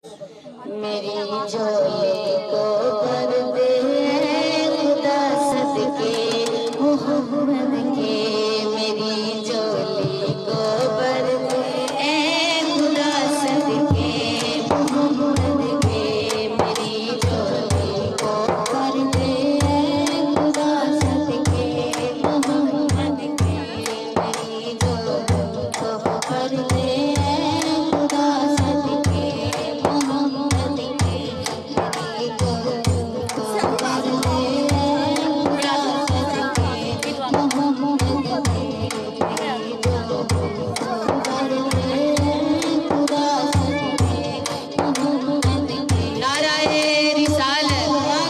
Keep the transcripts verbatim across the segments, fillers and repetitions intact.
मेरी झोली को भर दे खुदा सदके मोहम्मद के, मेरी झोली को भर दे खुदा सदके मोहम्मद के, मेरी झोली को भर दे खुदा सदके मोहम्मद के, मेरी झोली को भर दे खुदा सदके मोहम्मद के, मेरी झोली को भर दे खुदा सदके मोहम्मद के, मेरी झोली को भर दे खुदा सदके मोहम्मद के। नाराए रिसालत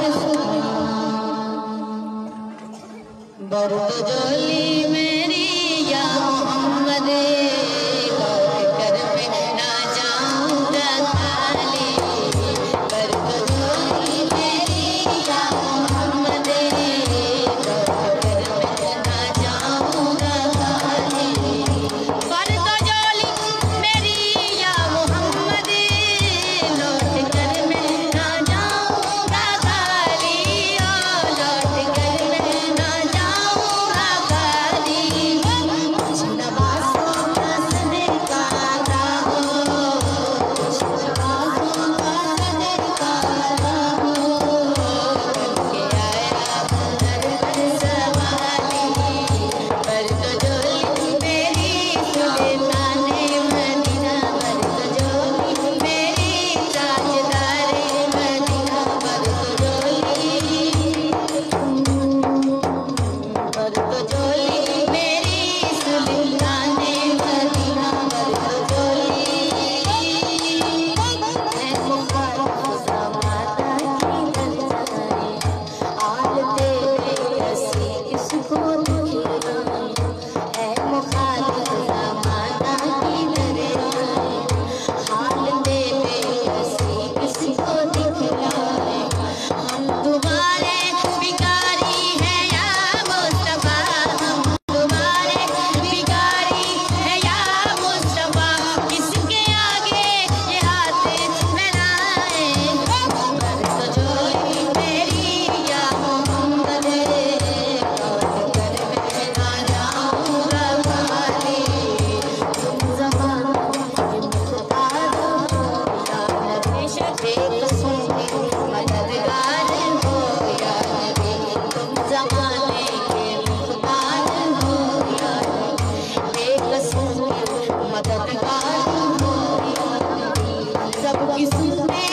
बरद झोली मेरी या मोहम्मद, गौर कर मैं ना जाऊंगा खाली, बरद झोली मेरी या मोहम्मद, गौर कर मैं ना जाऊंगा खाली, बरद झोली मेरी या मोहम्मद, लौट कर मैं ना जाऊंगा खाली, ओ लौट कर मैं ना जाऊंगा खाली, कुछ नवाज़ों का सदका हो, कुछ नवाज़ों का सदका हो, करके आया बदर पर सवाली, बरद झोली मेरी सुल्ताने मदीना, बरद झोली मेरी ताजदारे मदीना, बरद झोली बरद झोली मेरी सुल्ताने मदीना, बरद झोली मैं मुखालिफ माता की दरजाए, आल तेरे हसी किसको दिखलाए, है मुखालिफ माता की दरजाए, हाल तेरे हसी किसको दिखलाए, हम तुम्हारे भिखारी हैं या मुस्तफा, हम तुम्हारे भिखारी हैं या मुस्तफा, किसके आगे ये हाथ फैलाए, बरद झोली मेरी या मोहम्मद, गौर कर मैं ना जाऊंगा खाली, तुम ज़माने के मुख्तार हो या नबी, बेकसूर मददगार हो या नबी, तुम ज़माने के मुख्तार हो या नबी, बेकसूर मददगार हो या नबी, सबकी सुनने